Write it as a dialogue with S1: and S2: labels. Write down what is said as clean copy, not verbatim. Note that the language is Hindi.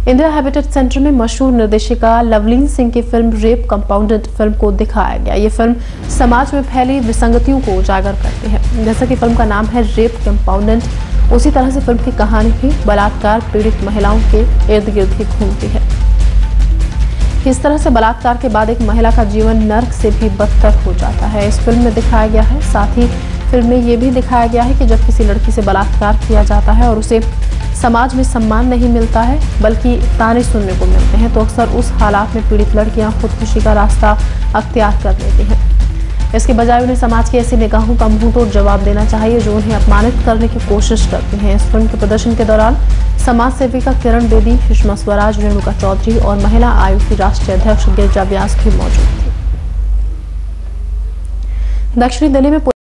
S1: इंदिरा हैबिटेट सेंटर में मशहूर निर्देशिका लवलीन सिंह की फिल्म रेप कंपाउंडेंट फिल्म को दिखाया गया। ये फिल्म समाज में फैली विसंगतियों को उजागर करती है। जैसा कि फिल्म का नाम है रेप कंपाउंडेंट, उसी तरह से फिल्म की कहानी भी बलात्कार पीड़ित महिलाओं के इर्द गिर्द ही घूमती है। किस तरह से बलात्कार के बाद एक महिला का जीवन नर्क से भी बदतर हो जाता है, इस फिल्म में दिखाया गया है। साथ ही फिल्म में ये भी दिखाया गया है कि जब किसी लड़की से बलात्कार किया जाता है और उसे समाज में सम्मान नहीं मिलता है बल्कि ताने सुनने को मिलते हैं, तो अक्सर उस हालात में पीड़ित लड़कियां खुदकुशी का रास्ता अख्तियार कर लेती हैं। इसके बजाय उन्हें समाज की ऐसी निगाहों का मुंहतोड़ जवाब देना चाहिए जो उन्हें अपमानित करने की कोशिश करती हैं। इस फिल्म के प्रदर्शन के दौरान समाज सेविका किरण बेदी, सुषमा स्वराज, रेणुका चौधरी और महिला आयोग की राष्ट्रीय अध्यक्ष गिरिजा व्यास भी मौजूद थी। दक्षिणी दिल्ली में